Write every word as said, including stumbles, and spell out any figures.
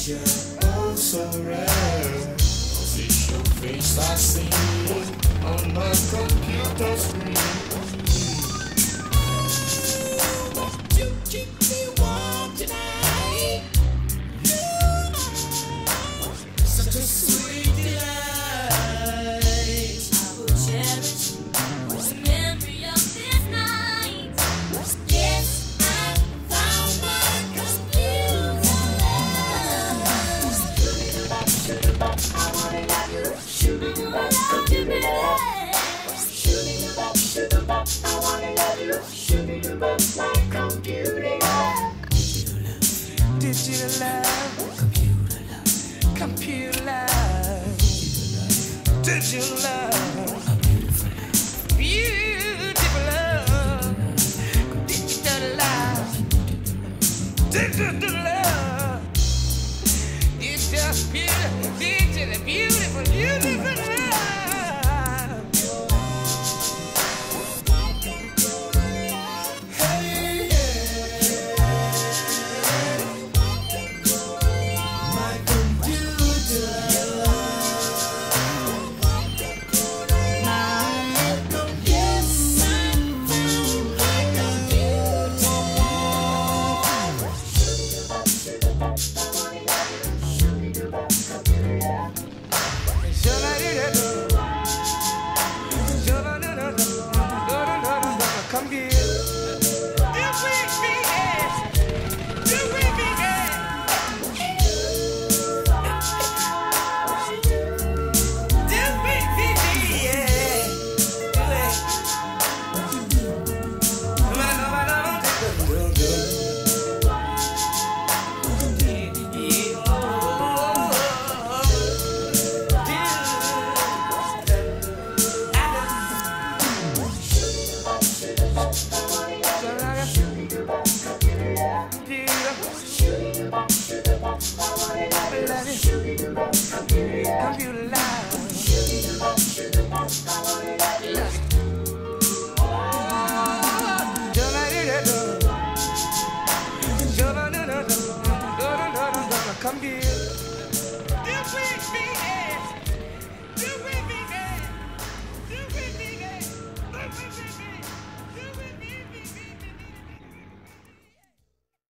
you're oh so rare. Cause it's your face I see on my computer screen. Won't you keep me warm tonight? Such a sweet delight. I will cherish the memory of this night. Yes, I found my computer love. Shoot it up, I wanna love you. Shoot it up, computer love. Shoot it up, shoot it up, I wanna love you. Shoot it up, my computer love. Digital love, Computer love, computer love, digital love, a beautiful love, beautiful love, digital love, digital love. It's just beautiful, digital, beautiful, beautiful love. hey yeah. My computer love, yes, I found my computer love. Come here. Do we begin? Do we begin? Do we begin? Come on, come on, come on. Computer love.